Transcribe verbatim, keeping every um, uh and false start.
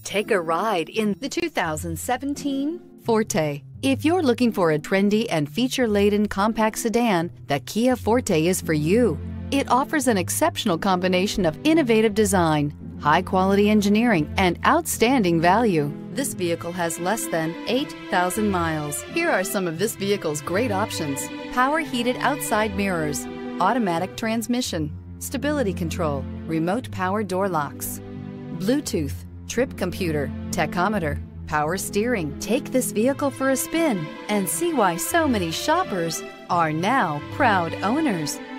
Take a ride in the two thousand seventeen Forte. If you're looking for a trendy and feature-laden compact sedan, the Kia Forte is for you. It offers an exceptional combination of innovative design, high-quality engineering, and outstanding value. This vehicle has less than eight thousand miles. Here are some of this vehicle's great options: power heated outside mirrors, automatic transmission, stability control, remote power door locks, Bluetooth, trip computer, tachometer, power steering. Take this vehicle for a spin and see why so many shoppers are now proud owners.